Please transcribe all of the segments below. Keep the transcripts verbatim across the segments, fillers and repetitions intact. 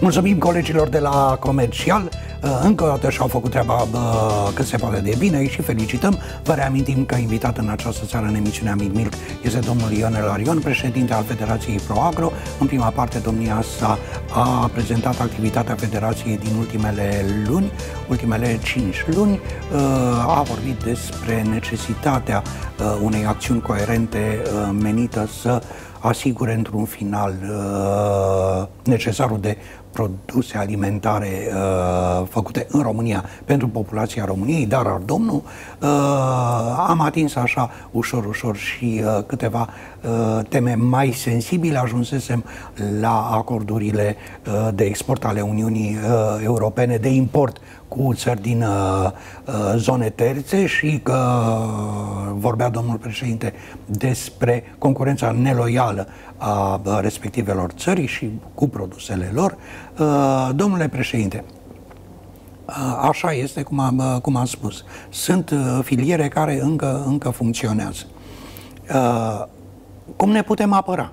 Mulțumim colegilor de la Comercial, încă o dată și-au făcut treaba cât se poate de bine, și felicităm. Vă reamintim că invitat în această seară în emisiunea Mic Milk este domnul Ionel Arion, președinte al Federației ProAgro. În prima parte domnia sa a prezentat activitatea Federației din ultimele luni, ultimele cinci luni, a vorbit despre necesitatea unei acțiuni coerente menită să asigure într-un final uh, necesarul de produse alimentare uh, făcute în România pentru populația României, dar domnul uh, am atins așa ușor, ușor și uh, câteva uh, teme mai sensibile. Ajunsesem la acordurile uh, de export ale Uniunii uh, Europene, de import cu țări din uh, uh, zone terțe, și că uh, vorbea domnul președinte despre concurența neloială a uh, respectivelor țări și cu produsele lor. Uh, domnule președinte, uh, așa este cum am, uh, cum am spus. Sunt uh, filiere care încă, încă funcționează. Uh, cum ne putem apăra?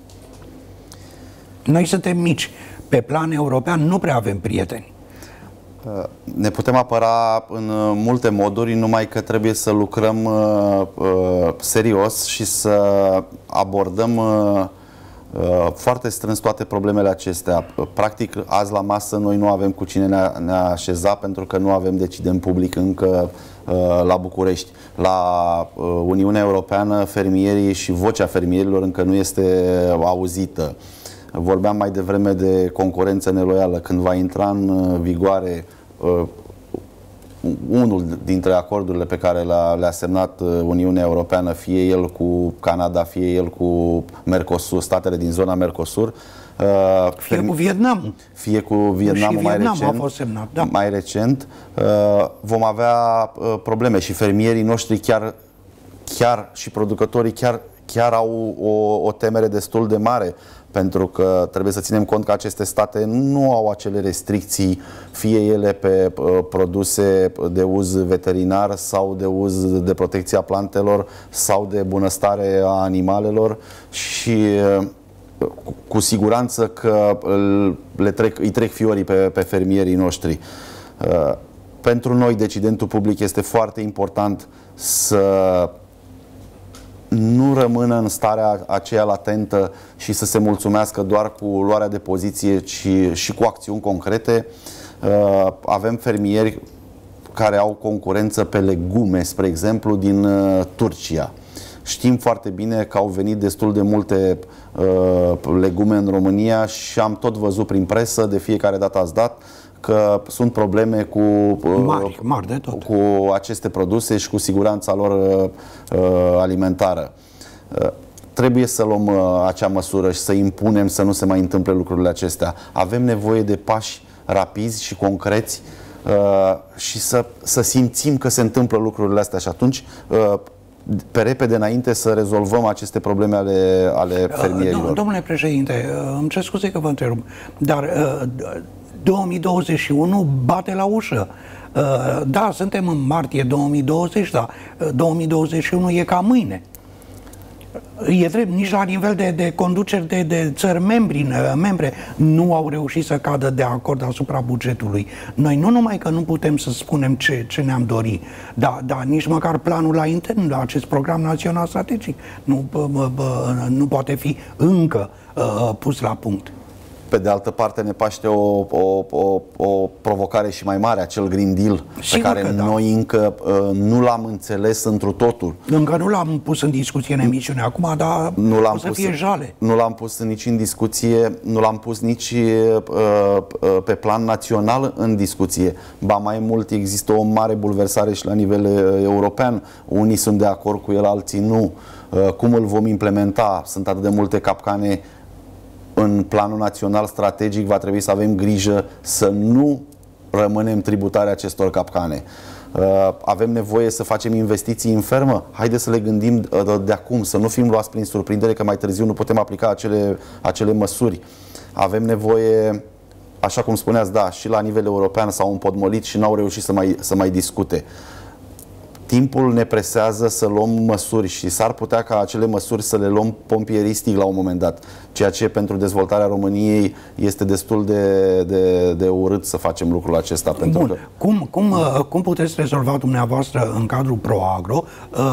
Noi suntem mici. Pe plan european nu prea avem prieteni. Ne putem apăra în multe moduri, numai că trebuie să lucrăm uh, uh, serios și să abordăm uh, uh, foarte strâns toate problemele acestea. Practic, azi la masă noi nu avem cu cine ne, ne așeza, pentru că nu avem decident public încă uh, la București. La uh, Uniunea Europeană, fermierii și vocea fermierilor încă nu este auzită. Vorbeam mai devreme de concurență neloială. Când va intra în vigoare uh, unul dintre acordurile pe care le-a semnat Uniunea Europeană, fie el cu Canada, fie el cu Mercosur, statele din zona Mercosur, uh, fie cu Vietnam, fie cu Vietnamul mai Vietnam recent, a fost semnat, da. mai recent uh, vom avea uh, probleme și fermierii noștri chiar, chiar și producătorii chiar, chiar au o, o temere destul de mare, pentru că trebuie să ținem cont că aceste state nu au acele restricții, fie ele pe uh, produse de uz veterinar sau de uz de protecție a plantelor sau de bunăstare a animalelor, și uh, cu, cu siguranță că le trec, îi trec fiorii pe, pe fermierii noștri. Uh, pentru noi, decidentul public, este foarte important să nu rămână în starea aceea latentă și să se mulțumească doar cu luarea de poziție, ci și cu acțiuni concrete. Uh, avem fermieri care au concurență pe legume, spre exemplu, din uh, Turcia. Știm foarte bine că au venit destul de multe uh, legume în România și am tot văzut prin presă, de fiecare dată ați dat, că sunt probleme cu, mari, mari de tot. cu aceste produse și cu siguranța lor uh, alimentară. Uh, trebuie să luăm uh, acea măsură și să impunem să nu se mai întâmple lucrurile acestea. Avem nevoie de pași rapizi și concreți uh, și să, să simțim că se întâmplă lucrurile astea, și atunci uh, pe repede înainte să rezolvăm aceste probleme ale, ale fermierilor. Domnule președinte, îmi cer scuze că vă întrerup, dar două mii douăzeci și unu bate la ușă. Da, suntem în martie două mii douăzeci, dar două mii douăzeci și unu e ca mâine. E drept, nici la nivel de, de conduceri de, de țări membri, membre nu au reușit să cadă de acord asupra bugetului. Noi nu numai că nu putem să spunem ce, ce ne-am dorit, dar, dar nici măcar planul la intern, la acest program național strategic, nu, bă, bă, bă, nu poate fi încă uh, pus la punct. Pe de altă parte ne paște o, o, o, o provocare și mai mare, acel Green Deal, Sigur pe care da. noi încă uh, nu l-am înțeles întru totul. Încă nu l-am pus în discuție în emisiune acum, dar nu l-am o să pus, fie jale. Nu l-am pus nici în discuție, nu l-am pus nici uh, uh, pe plan național în discuție. Ba mai mult, există o mare bulversare și la nivel uh, european. Unii sunt de acord cu el, alții nu. Uh, cum îl vom implementa? Sunt atât de multe capcane. În planul național strategic va trebui să avem grijă să nu rămânem tributari acestor capcane. Avem nevoie să facem investiții în fermă? Haideți să le gândim de acum, să nu fim luați prin surprindere că mai târziu nu putem aplica acele, acele măsuri. Avem nevoie, așa cum spuneați, da, și la nivel european s-au împotmolit și n-au reușit să mai, să mai discute. timpul ne presează să luăm măsuri și s-ar putea ca acele măsuri să le luăm pompieristic la un moment dat, ceea ce pentru dezvoltarea României este destul de, de, de urât să facem lucrul acesta. Pentru Bun. că... Cum, cum, cum puteți rezolva dumneavoastră în cadrul ProAgro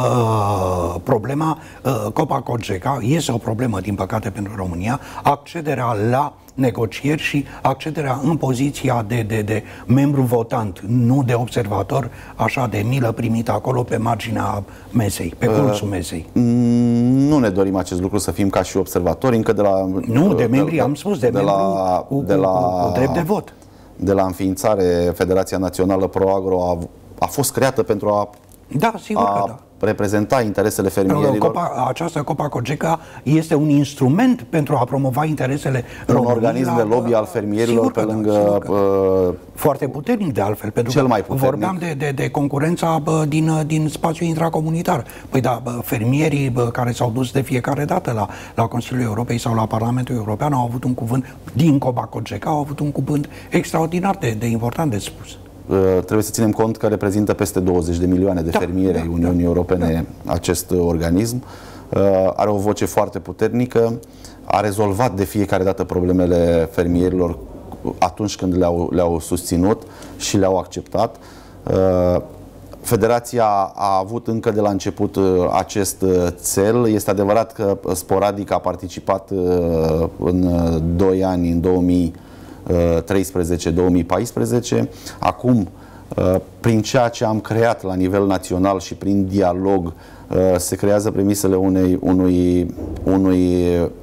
uh, problema uh, Copa-Cogeca? Este o problemă, din păcate, pentru România, accederea la negocieri și accederea în poziția de, de, de membru votant, nu de observator, așa de milă primită acolo pe marginea mesei, pe colțul uh, mesei. Nu ne dorim acest lucru, să fim ca și observatori, încă de la... Nu, de membri, de, am spus, de, de membru la, cu, de la, cu, cu drept de vot. De la înființare, Federația Națională ProAgro a, a fost creată pentru a, da, sigur a că da. reprezenta interesele fermierilor. Copa, această Copa-Cogeca este un instrument pentru a promova interesele României. Un organism de lobby al fermierilor, pe lângă... Da, uh, foarte puternic, de altfel, pentru cel că mai puternic. Vorbeam de, de, de concurența bă, din, din spațiul intracomunitar. Păi da, bă, fermierii bă, care s-au dus de fiecare dată la, la Consiliul Europei sau la Parlamentul European au avut un cuvânt, din Copa-Cogeca, au avut un cuvânt extraordinar de, de important de spus. Uh, trebuie să ținem cont că reprezintă peste douăzeci de milioane de da, fermieri ai da, Uniunii da, Europene da. acest organism. Uh, are o voce foarte puternică, a rezolvat de fiecare dată problemele fermierilor atunci când le-au le-au susținut și le-au acceptat. Uh, Federația a avut încă de la început uh, acest uh, cel. Este adevărat că sporadic a participat uh, în uh, doi ani, în două mii treisprezece două mii paisprezece. Acum, prin ceea ce am creat la nivel național și prin dialog, se creează premisele unei, unui, unui,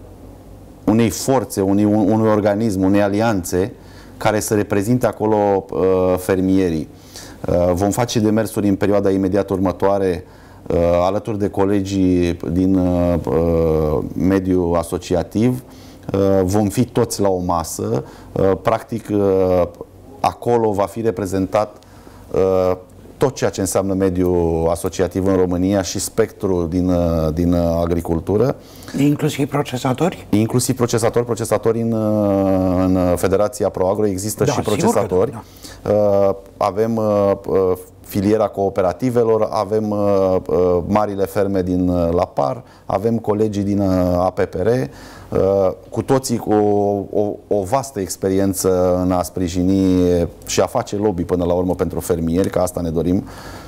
unei forțe, unui, unui organism, unei alianțe care să reprezinte acolo fermierii. Vom face demersuri în perioada imediat următoare alături de colegii din mediul asociativ. Vom fi toți la o masă, practic acolo va fi reprezentat tot ceea ce înseamnă mediul asociativ în România și spectrul din, din agricultură. Inclusiv procesatori? Inclusiv procesatori, procesatori în, în Federația ProAgro există da, și procesatori. Da, da. Avem filiera cooperativelor, avem marile ferme din Lapar, avem colegii din A P P R, cu toții cu o, o, o vastă experiență în a sprijini și a face lobby până la urmă pentru fermieri, că asta ne dorim,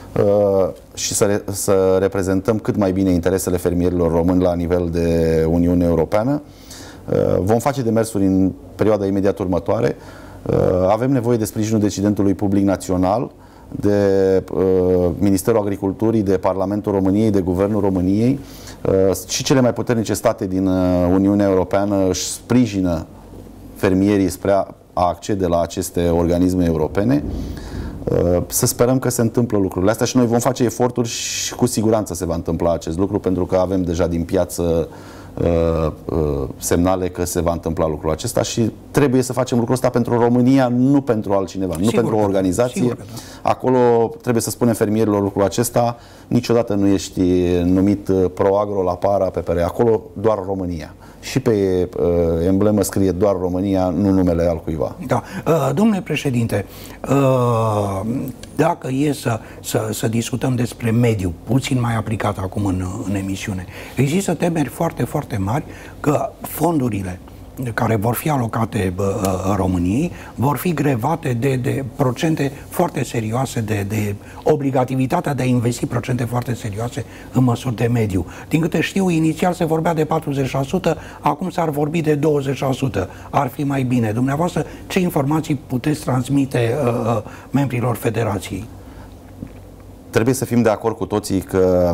și să, re, să reprezentăm cât mai bine interesele fermierilor români la nivel de Uniune Europeană. Vom face demersuri în perioada imediat următoare. Avem nevoie de sprijinul decidentului public național, de uh, Ministerul Agriculturii, de Parlamentul României, de Guvernul României. Uh, și cele mai puternice state din uh, Uniunea Europeană își sprijină fermierii spre a, a accede la aceste organisme europene. Uh, să sperăm că se întâmplă lucrurile astea și noi vom face eforturi și cu siguranță se va întâmpla acest lucru, pentru că avem deja din piață Uh, uh, semnale că se va întâmpla lucrul acesta și trebuie să facem lucrul ăsta pentru România, nu pentru altcineva, sigur, nu pentru o organizație. Sigur, da. Acolo trebuie să spunem fermierilor lucrul acesta: niciodată nu ești numit ProAgro, Lapar, A P P R, acolo doar România. Și pe uh, emblemă scrie doar România, nu numele altcuiva. Da. Uh, domnule președinte, uh, dacă e să, să, să discutăm despre mediu, puțin mai aplicat acum în, în emisiune, există temeri foarte, foarte mari că fondurile care vor fi alocate bă, României vor fi grevate de, de procente foarte serioase, de, de obligativitatea de a investi procente foarte serioase în măsuri de mediu. Din câte știu, inițial se vorbea de patruzeci la sută, acum s-ar vorbi de douăzeci la sută. Ar fi mai bine. Dumneavoastră, ce informații puteți transmite uh, membrilor Federației? Trebuie să fim de acord cu toții că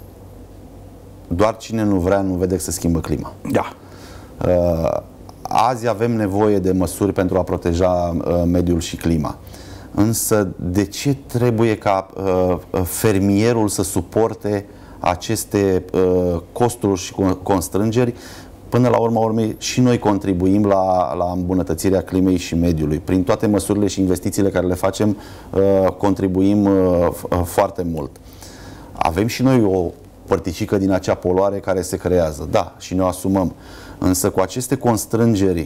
doar cine nu vrea nu vede că se schimbă clima. Da. Uh, azi avem nevoie de măsuri pentru a proteja uh, mediul și clima. Însă de ce trebuie ca uh, fermierul să suporte aceste uh, costuri și constrângeri? Până la urma urmei și noi contribuim la, la îmbunătățirea climei și mediului. Prin toate măsurile și investițiile care le facem, uh, contribuim uh, foarte mult. Avem și noi o părticică din acea poluare care se creează. Da, și ne o asumăm. Însă cu aceste constrângeri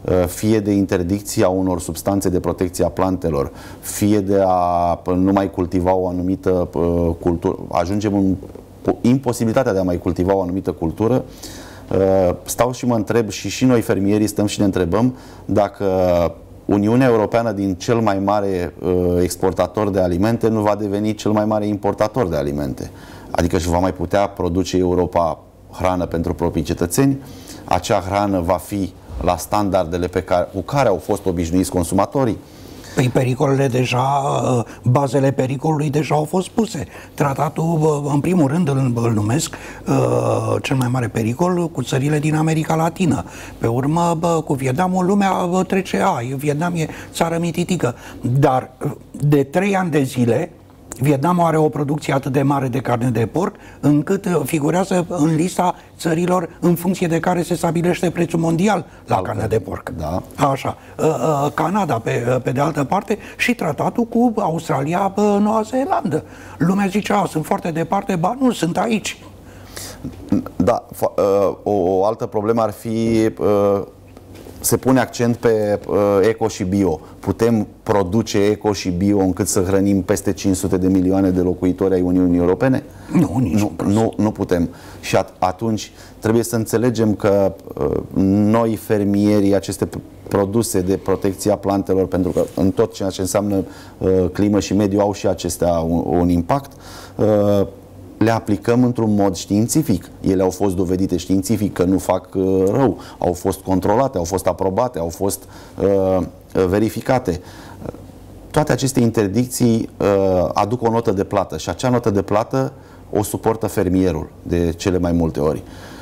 fie de interdicția unor substanțe de protecție a plantelor, fie de a nu mai cultiva o anumită cultură, ajungem în imposibilitatea de a mai cultiva o anumită cultură, stau și mă întreb, și și noi fermierii stăm și ne întrebăm dacă Uniunea Europeană, din cel mai mare exportator de alimente, nu va deveni cel mai mare importator de alimente. Adică și va mai putea produce Europa hrană pentru proprii cetățeni, acea hrană va fi la standardele pe care, cu care au fost obișnuiți consumatorii. Păi pericolele deja, bazele pericolului deja au fost puse. Tratatul, în primul rând, îl, îl numesc uh, cel mai mare pericol cu țările din America Latină. Pe urmă, bă, cu Vietnamul, lumea trece, a, Vietnam e țară mititică. Dar de trei ani de zile, Vietnamul are o producție atât de mare de carne de porc, încât figurează în lista țărilor în funcție de care se stabilește prețul mondial la Altfel. carne de porc. Da. Așa. Canada, pe, pe de altă parte, și tratatul cu Australia, Noua Zeelandă. Lumea zice, a, sunt foarte departe, ba nu, sunt aici. Da, o, o altă problemă ar fi... Se pune accent pe uh, eco și bio. Putem produce eco și bio încât să hrănim peste cinci sute de milioane de locuitori ai Uniunii Europene? Nu, nici nu, nu, nu putem. Și at atunci trebuie să înțelegem că uh, noi, fermierii, aceste produse de protecție a plantelor, pentru că în tot ceea ce înseamnă uh, climă și mediu au și acestea un, un impact, uh, le aplicăm într-un mod științific. Ele au fost dovedite științific că nu fac uh, rău, au fost controlate, au fost aprobate, au fost uh, verificate. Toate aceste interdicții uh, aduc o notă de plată și acea notă de plată o suportă fermierul de cele mai multe ori.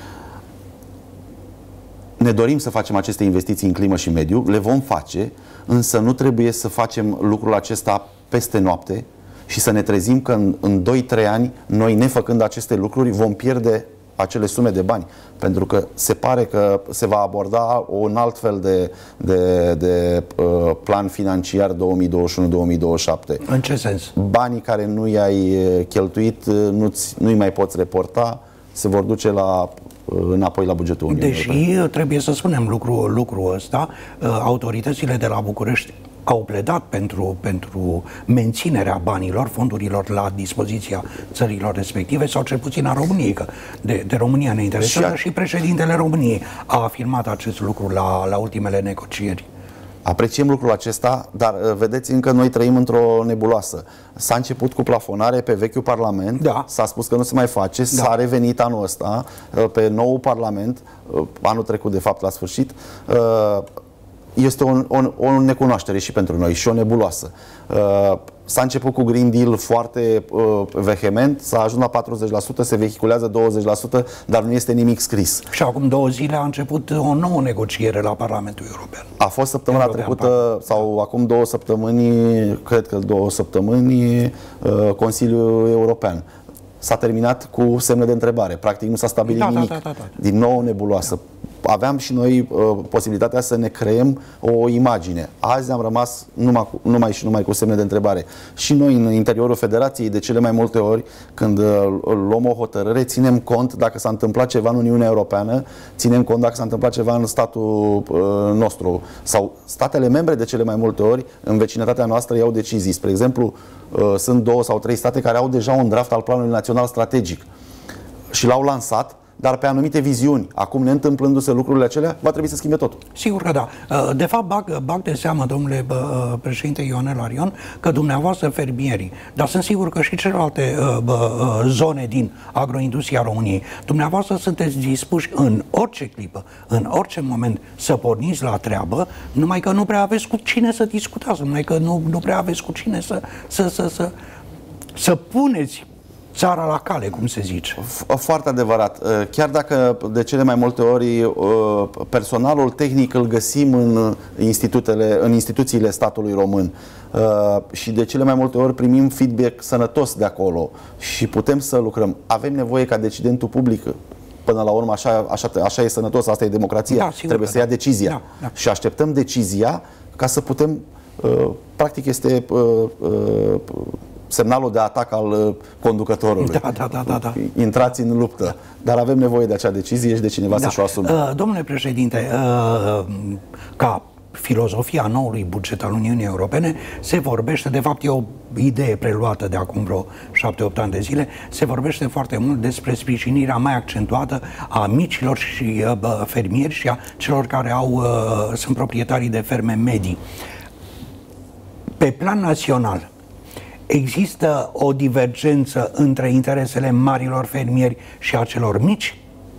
Ne dorim să facem aceste investiții în climă și mediu, le vom face, însă nu trebuie să facem lucrul acesta peste noapte și să ne trezim că în, în doi trei ani, noi nefăcând aceste lucruri, vom pierde acele sume de bani. Pentru că se pare că se va aborda un alt fel de, de, de uh, plan financiar două mii douăzeci și unu două mii douăzeci și șapte. În ce sens? Banii care nu i-ai cheltuit, nu-ți, nu-i mai poți reporta, se vor duce la, înapoi la bugetul Uniunii Deși Europene. trebuie să spunem lucrul, lucrul ăsta, autoritățile de la București au pledat pentru, pentru menținerea banilor, fondurilor la dispoziția țărilor respective, sau cel puțin a României, că de, de România ne interesează, și, și președintele României a afirmat acest lucru la, la ultimele negocieri. Apreciem lucrul acesta, dar vedeți, încă noi trăim într-o nebuloasă. S-a început cu plafonare pe vechiul Parlament, da. S-a spus că nu se mai face, da. S-a revenit anul ăsta pe noul Parlament, anul trecut de fapt la sfârșit. Este o, o, o necunoaștere și pentru noi și o nebuloasă. S-a început cu Green Deal foarte uh, vehement, s-a ajuns la patruzeci la sută, se vehiculează douăzeci la sută, dar nu este nimic scris. Și acum două zile a început o nouă negociere la Parlamentul European. A fost săptămâna European, trecută, sau acum două săptămâni, cred că două săptămâni, uh, Consiliul European. S-a terminat cu semne de întrebare. Practic nu s-a stabilit da, nimic. Da, da, da, da. Din nou o nebuloasă. Da. Aveam și noi uh, posibilitatea să ne creăm o imagine. Azi am rămas numai, cu, numai și numai cu semne de întrebare. Și noi în interiorul Federației, de cele mai multe ori, când uh, luăm o hotărâre, ținem cont dacă s-a întâmplat ceva în Uniunea Europeană, ținem cont dacă s-a întâmplat ceva în statul uh, nostru. Sau statele membre, de cele mai multe ori, în vecinătatea noastră, iau decizii. Spre exemplu, uh, sunt două sau trei state care au deja un draft al Planului Național Strategic și l-au lansat, dar pe anumite viziuni. Acum, neîntâmplându-se lucrurile acelea, va trebui să schimbe totul. Sigur că da. De fapt, bag, bag de seamă, domnule președinte Ionel Arion, că dumneavoastră fermierii, dar sunt sigur că și celelalte zone din agroindustria României, dumneavoastră sunteți dispuși în orice clipă, în orice moment să porniți la treabă, numai că nu prea aveți cu cine să discutați, numai că nu, nu prea aveți cu cine să, să, să, să, să puneți țara la cale, cum se zice. Foarte adevărat. Chiar dacă de cele mai multe ori personalul tehnic îl găsim în, institutele, în instituțiile statului român și de cele mai multe ori primim feedback sănătos de acolo și putem să lucrăm, avem nevoie ca decidentul public, până la urmă așa, așa, așa e sănătos, asta e democrația, da, trebuie să ia decizia. Da, da. Și așteptăm decizia ca să putem, practic este semnalul de atac al conducătorului. Da, da, da, da, da. Intrați în luptă. Dar avem nevoie de acea decizie și de cineva da. să-și o asume. Uh, domnule președinte, uh, ca filozofia noului buget al Uniunii Europene se vorbește, de fapt e o idee preluată de acum vreo șapte opt ani de zile, se vorbește foarte mult despre sprijinirea mai accentuată a micilor și uh, fermieri și a celor care au, uh, sunt proprietarii de ferme medii. Pe plan național, există o divergență între interesele marilor fermieri și a celor mici?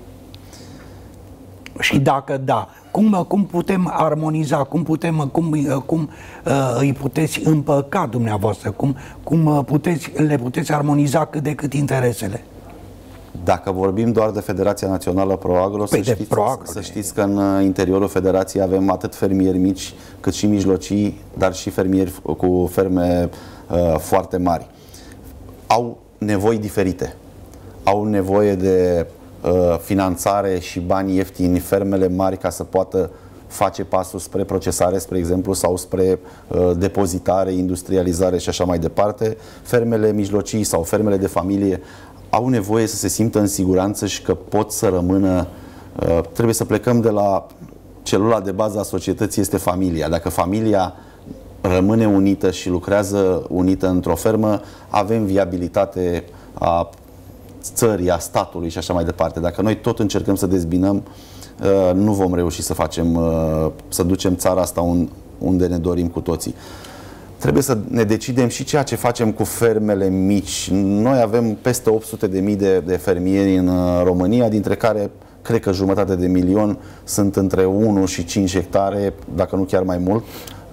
Și dacă da, cum, cum putem armoniza, cum, putem, cum, cum uh, îi puteți împăca dumneavoastră, cum, cum puteți, le puteți armoniza cât de cât interesele? Dacă vorbim doar de Federația Națională Proagro, păi să, știți, Proagro să știți că în interiorul Federației avem atât fermieri mici, cât și mijlocii, dar și fermieri cu ferme uh, foarte mari. Au nevoi diferite. Au nevoie de uh, finanțare și bani ieftini, fermele mari, ca să poată face pasul spre procesare, spre exemplu, sau spre uh, depozitare, industrializare și așa mai departe. Fermele mijlocii sau fermele de familie au nevoie să se simtă în siguranță și că pot să rămână. Uh, trebuie să plecăm de la celula de bază a societății, este familia. Dacă familia rămâne unită și lucrează unită într-o fermă, avem viabilitate a țării, a statului și așa mai departe. Dacă noi tot încercăm să dezbinăm, uh, nu vom reuși să facem, uh, să ducem țara asta unde ne dorim cu toții. Trebuie să ne decidem și ceea ce facem cu fermele mici. Noi avem peste opt sute de mii de, de fermieri în România, dintre care cred că jumătate de milion sunt între unu și cinci hectare, dacă nu chiar mai mult.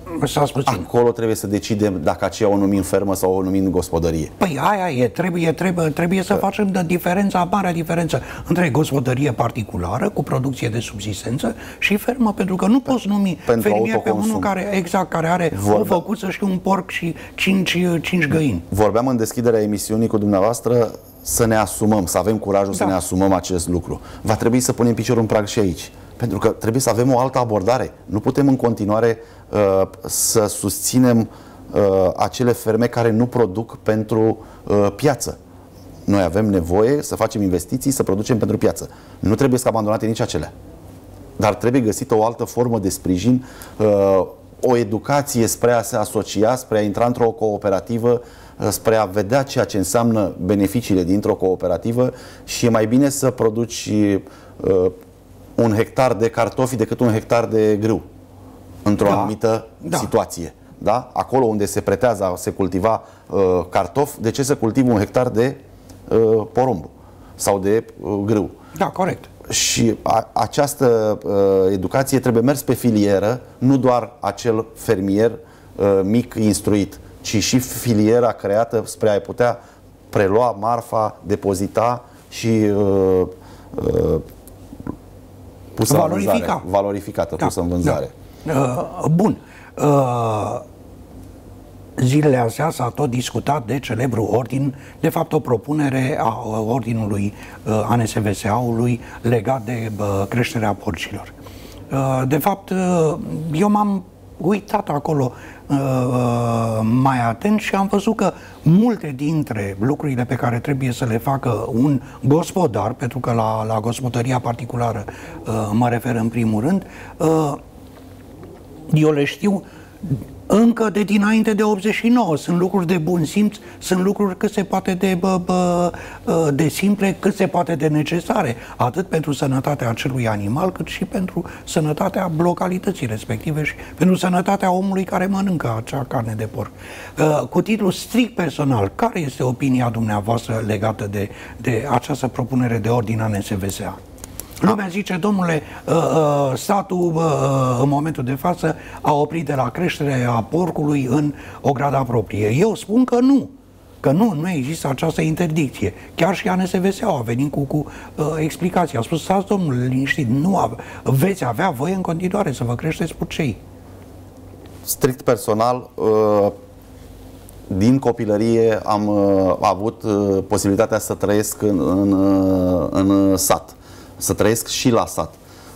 Acolo trebuie să decidem dacă aceea o numim fermă sau o numim gospodărie. Păi aia e, trebuie, trebuie, trebuie să facem de diferența, marea diferență între gospodărie particulară cu producție de subsistență și fermă, pentru că nu poți numi fermier pe unul care, exact, care are Vorbe... o făcuță și un porc și cinci, cinci găini. Vorbeam în deschiderea emisiunii cu dumneavoastră să ne asumăm, să avem curajul da. să ne asumăm acest lucru. Va trebui să punem piciorul în prag și aici. Pentru că trebuie să avem o altă abordare. Nu putem în continuare uh, să susținem uh, acele ferme care nu produc pentru uh, piață. Noi avem nevoie să facem investiții, să producem pentru piață. Nu trebuie să abandonate nici acelea. Dar trebuie găsită o altă formă de sprijin, uh, o educație spre a se asocia, spre a intra într-o cooperativă, uh, spre a vedea ceea ce înseamnă beneficiile dintr-o cooperativă și e mai bine să produci uh, un hectar de cartofi decât un hectar de grâu într-o da, anumită da. situație. Da? Acolo unde se pretează, se cultiva uh, cartof, de ce să cultiv un hectar de uh, porumb sau de uh, grâu? Da, corect. Și a, această uh, educație trebuie mers pe filieră, nu doar acel fermier uh, mic instruit, ci și filiera creată spre a putea prelua marfa, depozita și uh, uh, pusă Valorifica. în vânzare, valorificată, da, pusă în vânzare. Da. Uh, bun. Uh, zilele astea s-a tot discutat de celebrul ordin, de fapt o propunere a ordinului uh, A N S V S A-ului legat de uh, creșterea porcilor. Uh, de fapt, uh, eu m-am uitat acolo uh, mai atent și am văzut că multe dintre lucrurile pe care trebuie să le facă un gospodar, pentru că la, la gospodăria particulară uh, mă refer în primul rând, uh, eu le știu încă de dinainte de optzeci și nouă. Sunt lucruri de bun simț, sunt lucruri cât se poate de, bă, bă, de simple, cât se poate de necesare, atât pentru sănătatea acelui animal, cât și pentru sănătatea localității respective și pentru sănătatea omului care mănâncă acea carne de porc. Cu titlu strict personal, care este opinia dumneavoastră legată de, de această propunere de ordin A N S V S A? Lumea zice, domnule, statul în momentul de față a oprit de la creșterea porcului în ograda proprie. Eu spun că nu, că nu, nu există această interdicție. Chiar și A N S V S A a venit cu, cu explicații. A spus, stați, domnule, liniștit, nu ave, veți avea voie în continuare să vă creșteți porcii. Strict personal, din copilărie am avut posibilitatea să trăiesc în, în, în sat. Să trăiesc și la sat.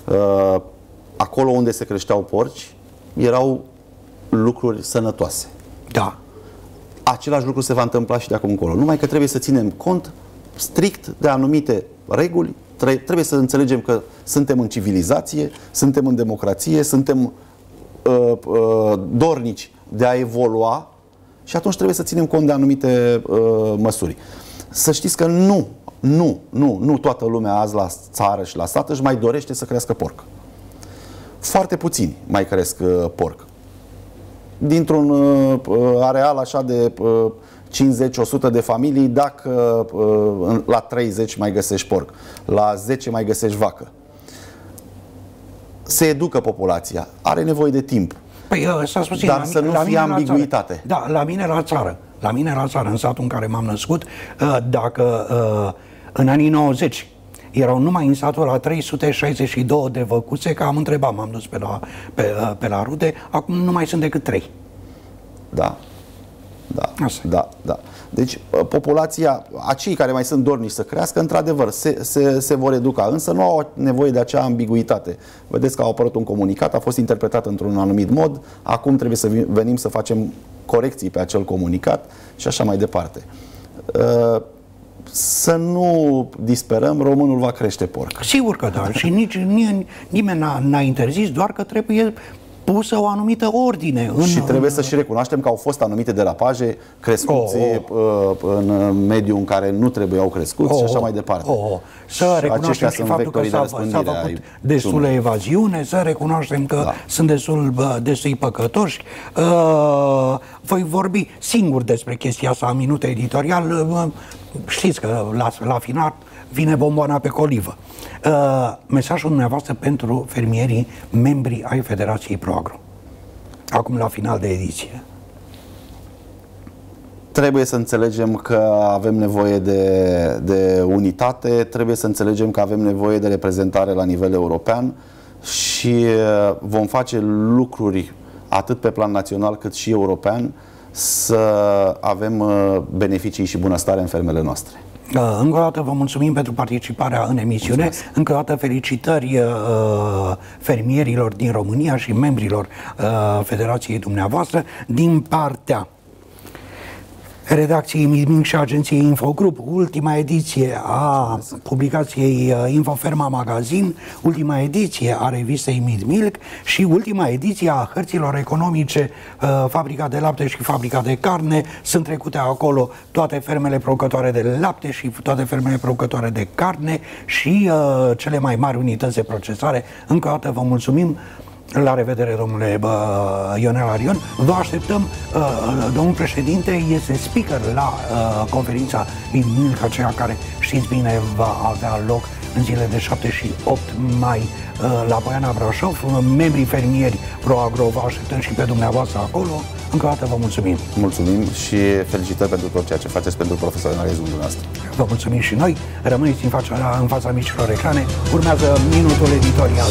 Acolo unde se creșteau porci, erau lucruri sănătoase. Da. același lucru se va întâmpla și de acum încolo. Numai că trebuie să ținem cont strict de anumite reguli, trebuie să înțelegem că suntem în civilizație, suntem în democrație, suntem uh, uh, dornici de a evolua și atunci trebuie să ținem cont de anumite uh, măsuri. Să știți că nu, nu, nu, nu toată lumea azi la țară și la sat își mai dorește să crească porc. Foarte puțini mai cresc uh, porc. Dintr-un uh, areal așa de uh, cincizeci la o sută de familii, dacă uh, la treizeci mai găsești porc, la zece mai găsești vacă. Se educă populația, are nevoie de timp. Păi, să puțin, dar la să nu la fie ambiguitate. Da, la mine la țară, la mine la țară, în satul în care m-am născut, dacă în anii nouăzeci erau numai în satul la trei sute șaizeci și doi de văcuțe, că am întrebat, m-am dus pe la, pe, pe la rude, acum nu mai sunt decât trei. Da. Da, da, da. Deci populația, acei care mai sunt dornici să crească, într-adevăr, se, se, se vor educa, însă nu au nevoie de acea ambiguitate. Vedeți că a apărut un comunicat, a fost interpretat într-un anumit mod, acum trebuie să venim să facem corecții pe acel comunicat și așa mai departe. Să nu disperăm, românul va crește porc. Sigur că da, și nici nimeni, nimeni n-a interzis, doar că trebuie pusă o anumită ordine. În... Și trebuie să și recunoaștem că au fost anumite derapaje crescuți oh, oh. în mediul în care nu trebuiau crescuți oh, și așa mai departe. Oh, oh. Să recunoaștem și faptul că s-a făcut destulă evaziune, să recunoaștem că da. sunt destul, destui păcătoși. Uh, voi vorbi singur despre chestia asta în minute editorial. Uh, știți că la, la final vine bomboana pe colivă. Uh, mesajul dumneavoastră pentru fermierii membri ai Federației Proagro, acum la final de ediție. Trebuie să înțelegem că avem nevoie de, de unitate, trebuie să înțelegem că avem nevoie de reprezentare la nivel european și vom face lucruri atât pe plan național cât și european să avem beneficii și bunăstare în fermele noastre. Încă o dată vă mulțumim pentru participarea în emisiune. Mulțumesc. Încă o dată felicitări uh, fermierilor din România și membrilor uh, Federației dumneavoastră din partea redacției Midmilk și agenției Infogrup, ultima ediție a publicației Infoferma Magazin, ultima ediție a revistei Midmilk și ultima ediție a hărților economice, fabrica de lapte și fabrica de carne. Sunt trecute acolo toate fermele producătoare de lapte și toate fermele producătoare de carne și uh, cele mai mari unități de procesare. Încă o dată vă mulțumim. La revedere, domnule uh, Ionel Arion. Vă așteptăm, uh, domnul președinte este speaker la uh, conferința Midmilk, aceea care, știți bine, va avea loc în zilele de șapte și opt mai uh, la Poiana Brașov. Membrii fermieri Proagro vă așteptăm și pe dumneavoastră acolo. Încă o dată vă mulțumim. Mulțumim și felicitări pentru tot ceea ce faceți pentru profesionalismul dumneavoastră. Vă mulțumim și noi. Rămâneți în fața, în fața micilor ecrane. Urmează minutul editorial.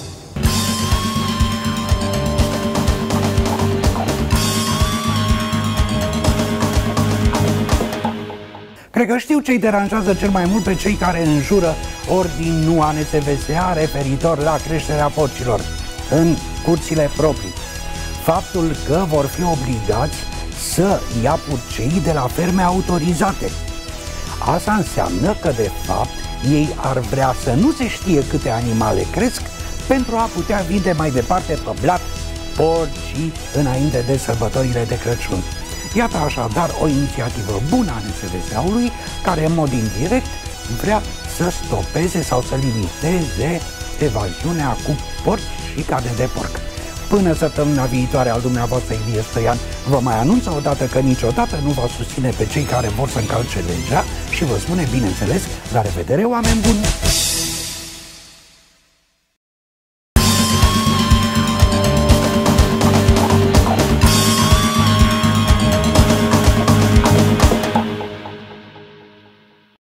Cred că știu ce-i deranjează cel mai mult pe cei care înjură ordinul A N S V S A referitor la creșterea porcilor în curțile proprii. Faptul că vor fi obligați să ia purcei de la ferme autorizate. Asta înseamnă că, de fapt, ei ar vrea să nu se știe câte animale cresc pentru a putea vinde mai departe pe blat porcii înainte de sărbătorile de Crăciun. Iată așadar o inițiativă bună a N S V S A-ului care în mod indirect vrea să stopeze sau să limiteze evaziunea cu porci și carne de porc. Până săptămâna viitoare al dumneavoastră Ilie Stoian vă mai anunță odată că niciodată nu va susține pe cei care vor să încalce legea și vă spune, bineînțeles, la revedere, oameni buni!